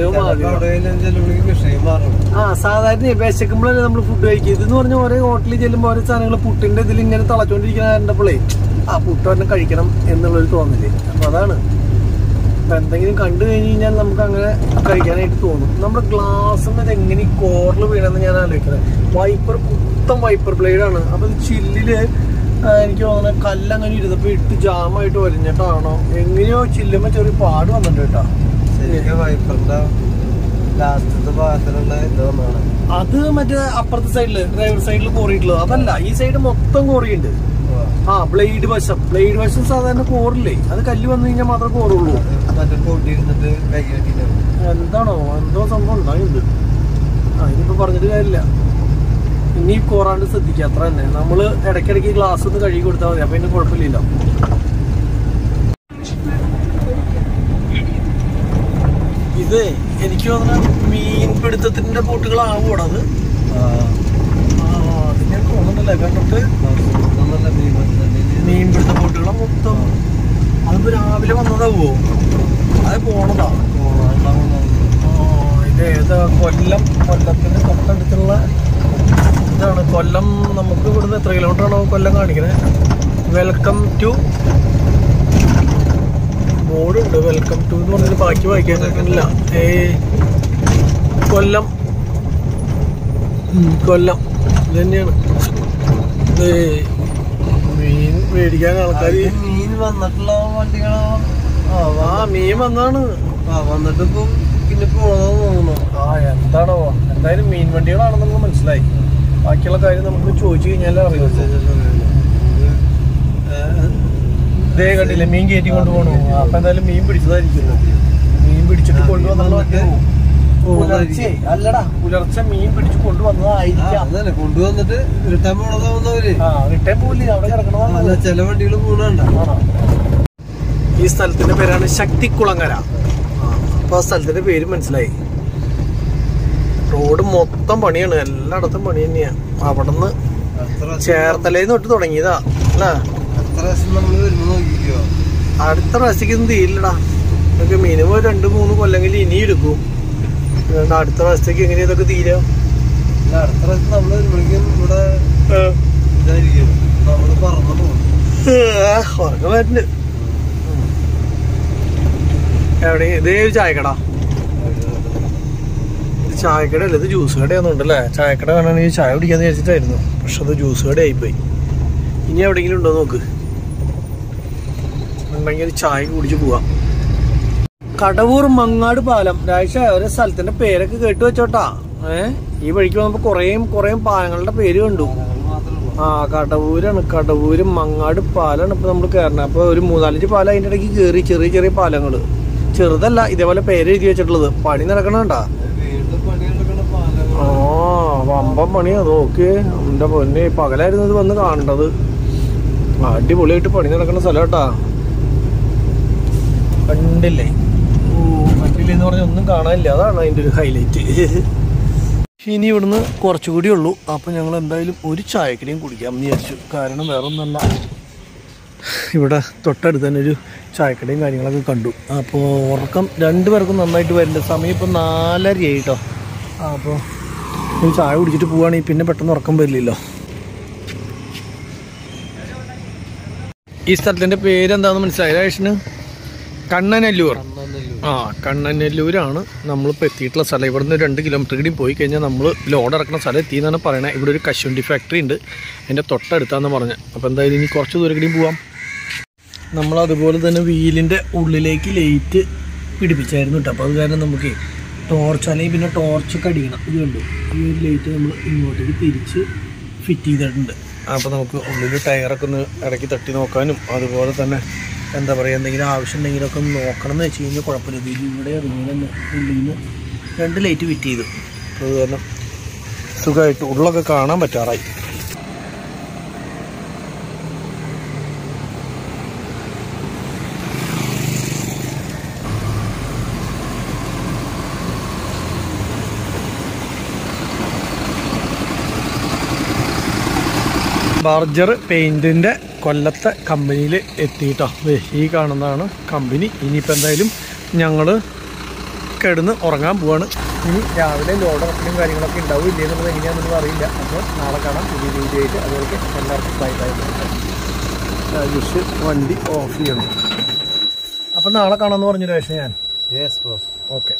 സാധാരണ വിശക്കുമ്പോഴല്ലേ നമ്മള് ഫുഡ് കഴിക്കുക. ഇതെന്ന് പറഞ്ഞാൽ ഓരോ ഹോട്ടലിൽ ചെല്ലുമ്പോൾ ഓരോ സാധനങ്ങൾ പുട്ടിന്റെ ഇതിൽ ഇങ്ങനെ തിളച്ചോണ്ടിരിക്കുന്ന കണ്ടപ്പോഴേ പുട്ട് തന്നെ കഴിക്കണം എന്നുള്ളൊരു തോന്നല്. അപ്പൊ അതാണ്. അപ്പൊ എന്തെങ്കിലും കണ്ടു കഴിഞ്ഞ് കഴിഞ്ഞാൽ നമുക്ക് അങ്ങനെ കഴിക്കാനായിട്ട് തോന്നും. നമ്മുടെ ഗ്ലാസ്സിൽ എങ്ങനെ ഈ കോറിൽ വീണെന്ന് ഞാൻ ആലോചിക്കുന്നത്. മൊത്തം വൈപ്പർ ബ്ലേഡാണ്. അപ്പൊ ചില്ലില് എനിക്ക് തോന്നുന്നത് കല്ലങ്ങനെ ഇരുന്നപ്പോ ഇട്ട് ജാമായിട്ട് വരിഞ്ഞിട്ടാണോ എങ്ങനെയോ ചില്ലുമ്പോ ചെറിയ പാട് വന്നിട്ടുണ്ട് കേട്ടോ. അത് മറ്റേ അപ്പുറത്തെ സൈഡില് ഡ്രൈവർ സൈഡിൽ കോറിയിട്ടുള്ളത് അതല്ല. ഈ സൈഡ് മൊത്തം കോറിയുണ്ട്. ബ്ലേഡ് വശം സാധാരണ കോറില്ലേ, അത് കല്ല് വന്നു കഴിഞ്ഞാൽ മാത്രമേ കോറുള്ളൂ. എന്താണോ എന്തോ സംഭവം ഉണ്ടായിട്ടുണ്ട്. ഇനിയിപ്പോ പറഞ്ഞിട്ട് കാര്യമില്ല. ഇനി കോറാണ്ട് ശ്രദ്ധിക്കുക, അത്ര തന്നെ. നമ്മള് ഇടയ്ക്കിടയ്ക്ക് ഗ്ലാസ് ഒന്ന് കഴുകി കൊടുത്താൽ മതി. അപ്പൊ ഇതിന് കുഴപ്പമില്ലല്ലോ. ഇത് എനിക്ക് തോന്നുന്നു മീൻപിടുത്തത്തിന്റെ ബോട്ടുകളാവൂടെ അത്. അത് ഞാൻ തോന്നുന്നില്ല കണ്ടിട്ട്. മീൻപിടുത്ത ബോട്ടുകളെ മൊത്തം. അതിപ്പോ രാവിലെ വന്നതാവോ? അത് പോണതാ. ഇത് ഏതാ? കൊല്ലത്തിന് തൊട്ടടുത്തുള്ള ഇതാണ് കൊല്ലം. നമുക്ക് ഇവിടുന്ന് എത്ര കിലോമീറ്റർ ആണോ കൊല്ലം കാണിക്കണേ? വെൽക്കം ടു ബോർഡുണ്ട്. വെൽക്കം ടു എന്ന് പറഞ്ഞിട്ട് ബാക്കി വായിക്കാൻ പറ്റുന്നില്ല. കൊല്ലം ഇത് തന്നെയാണ്. മീൻ മേടിക്കാൻ ആൾക്കാർ മീൻ വന്നിട്ടുള്ള വണ്ടികളോ? മീൻ വന്നാണ് വന്നിട്ട് ഇപ്പൊ പിന്നെ പോണെന്ന് തോന്നുന്നു. എന്താണോ? എന്തായാലും മീൻ വണ്ടികളാണെന്ന് നമുക്ക് മനസ്സിലായി. ബാക്കിയുള്ള കാര്യം നമുക്ക് ചോദിച്ചു കഴിഞ്ഞാലേ അറിയുള്ളൂ. ഇതേ കണ്ടില്ലേ മീൻ കയറ്റി കൊണ്ടുപോകണു. അപ്പൊ എന്തായാലും മീൻ പിടിച്ചതായിരിക്കും. മീൻ പിടിച്ചിട്ട് കൊണ്ടുവന്നിട്ട് അല്ലടാ, പുലർച്ചെ മീൻ പിടിച്ച് കൊണ്ടുവന്നതായിരിക്കാം. കൊണ്ടുവന്നിട്ട് റിട്ടേൺ പോണതാവുന്നവര് റിട്ടേൺ പോയില്ലേ, അവിടെ കിടക്കണതാണ്. ചില വണ്ടികൾ പോണണ്ട. ഈ സ്ഥലത്തിന്റെ പേരാണ് ശക്തികുളങ്ങര. അപ്പൊ ആ സ്ഥലത്തിന്റെ പേര് മനസ്സിലായി. റോഡ് മൊത്തം പണിയാണ്, എല്ലായിടത്തും പണി തന്നെയാ. അവിടുന്ന് ചേർത്തലയിൽ തൊട്ട് തുടങ്ങിയതാ അല്ലേ? അടുത്ത പ്രാവശ്യക്കൊന്നും തീരില്ലടാ. ഇതൊക്കെ മിനിമം 2-3 കൊല്ലെങ്കിലും ഇനി എടുക്കും. അടുത്ത പ്രാവശ്യത്തേക്ക് എങ്ങനെയാ ഇതൊക്കെ തീരാ? അടുത്ത പ്രാവശ്യം നമ്മള് വരുമ്പോഴേക്കും ഇവിടെ നമ്മള് പറന്നു പോകും. ഉറക്കം വരുന്നുണ്ട്. എവിടെ? ഇതേ ചായക്കട. ചായക്കട അല്ല, ഇത് ജ്യൂസ് കടയാന്നുണ്ടല്ലേ. ചായക്കട വേണമെങ്കിൽ ചായ കുടിക്കാന്ന് വിചാരിച്ചിട്ടായിരുന്നു. പക്ഷെ അത് ജ്യൂസ് കട ആയിപ്പോയി. ഇനി എവിടെയെങ്കിലും ഉണ്ടോ നോക്ക്. ഉണ്ടെങ്കിൽ ചായ കുടിച്ച് പോവാം. കടവൂർ മങ്ങാട് പാലം. രാഴ്ച ഓരോ സ്ഥലത്തിന്റെ പേരൊക്കെ കേട്ടു വെച്ചോട്ടാ. ഈ വഴിക്ക് വന്നപ്പോ കുറേ പാലങ്ങളുടെ പേര് കണ്ടു. കടവൂരാണ്. കടവൂര് മങ്ങാട് പാലാണ് ഇപ്പൊ നമ്മൾ കയറണത്. അപ്പൊ ഒരു 3-4 പാലം അതിന്റെ ഇടയ്ക്ക് കയറി. ചെറിയ പാലങ്ങള്, ചെറുതല്ല. ഇതേപോലെ പേര് എഴുതി വെച്ചിട്ടുള്ളത്. പണി നടക്കണണ്ടാ. വമ്പം പണിയാ. നോക്ക് എന്റെ പൊന്നെ, പകലായിരുന്നു ഇത് വന്ന് കാണേണ്ടത്. അടിപൊളിയായിട്ട് പണി നടക്കുന്ന സ്ഥലം കേട്ടാ. കണ്ടില്ലേ? കണ്ടില്ലെന്ന് പറഞ്ഞ ഒന്നും കാണാനില്ല. അതാണ് അതിന്റെ ഒരു ഹൈലൈറ്റ്. ഇനി ഇവിടുന്ന് കുറച്ചുകൂടി ഉള്ളൂ. അപ്പൊ ഞങ്ങൾ എന്തായാലും ഒരു ചായക്കടിയും കുടിക്കാമെന്ന് വിചാരിച്ചു. കാരണം വേറെ ഒന്നല്ല, ഇവിടെ തൊട്ടടുത്ത് തന്നെ ഒരു ചായക്കടയും കാര്യങ്ങളൊക്കെ കണ്ടു. അപ്പോൾ ഉറക്കം 2 പേർക്കും നന്നായിട്ട് വരുന്നുണ്ട്. സമയം ഇപ്പം 4:30 കേട്ടോ. അപ്പോൾ ഒരു ചായ കുടിച്ചിട്ട് പോവുകയാണെങ്കിൽ പിന്നെ പെട്ടെന്ന് ഉറക്കം വരില്ലല്ലോ. ഈ സ്ഥലത്തിൻ്റെ പേരെന്താണെന്ന് മനസ്സിലായി രാജേഷിന്? കണ്ണനല്ലൂർ. കണ്ണനല്ലൂരാണ് നമ്മളിപ്പോൾ എത്തിയിട്ടുള്ള സ്ഥലം. ഇവിടുന്ന് 2 കിലോമീറ്റർ കൂടി പോയി കഴിഞ്ഞാൽ നമ്മൾ ലോഡ് ഇറക്കുന്ന സ്ഥലം എത്തിയെന്നാണ് പറയണത്. ഇവിടെ ഒരു കശുവണ്ടി ഫാക്ടറി ഉണ്ട്, അതിൻ്റെ തൊട്ടടുത്താണെന്ന് പറഞ്ഞത്. അപ്പോൾ എന്തായാലും ഇനി കുറച്ച് ദൂരം കൂടി പോവാം. നമ്മളതുപോലെ തന്നെ വീലിൻ്റെ ഉള്ളിലേക്ക് ലൈറ്റ് പിടിപ്പിച്ചായിരുന്നു കേട്ടോ. അപ്പോൾ അത് കാരണം നമുക്ക് ടോർച്ച്, അല്ലെങ്കിൽ പിന്നെ ടോർച്ചൊക്കെ അടിക്കണം. ഇത് കണ്ടു, ഈ ഒരു ലൈറ്റ് നമ്മൾ ഇങ്ങോട്ടേക്ക് തിരിച്ച് ഫിറ്റ് ചെയ്തിട്ടുണ്ട്. അപ്പോൾ നമുക്ക് ഉള്ളിൽ ടയറൊക്കെ ഒന്ന് ഇടയ്ക്ക് തട്ടി നോക്കാനും, അതുപോലെ തന്നെ എന്താ പറയുക, എന്തെങ്കിലും ആവശ്യം ഉണ്ടെങ്കിലൊക്കെ ഒന്ന് നോക്കണം എന്ന് വെച്ച് കഴിഞ്ഞാൽ കുഴപ്പമില്ല. ഇതിൽ ഇവിടെ ഇറങ്ങിയ ഉള്ളിൽ നിന്ന് 2 ലൈറ്റ് ഫിറ്റ് ചെയ്തു. അത് കാരണം സുഖമായിട്ട് ഉള്ളൊക്കെ കാണാൻ പറ്റാറായി. ബാർജർ പെയിൻറ്റിൻ്റെ കൊല്ലത്തെ കമ്പനിയിൽ എത്തിയിട്ടോ. ഈ കാണുന്നതാണ് കമ്പനി. ഇനിയിപ്പോൾ എന്തായാലും ഞങ്ങൾ കിടന്ന് ഉറങ്ങാൻ പോവാണ്. ഇനി രാവിലെ ലോഡ് ഇറക്കലും കാര്യങ്ങളൊക്കെ ഉണ്ടാവും ഇല്ലേ എന്നുള്ളത് എങ്ങനെയാണെന്നുള്ളത് അറിയില്ല. അപ്പോൾ നാളെ കാണാം പുതിയ വീഡിയോ ആയിട്ട്. അതുപോലെ എല്ലാവർക്കും ബൈ. രാജേഷ് വണ്ടി ഓഫ് ചെയ്യണം. അപ്പം നാളെ കാണാമെന്ന് പറഞ്ഞു രാജേഷ് ഞാൻ. ഓക്കെ.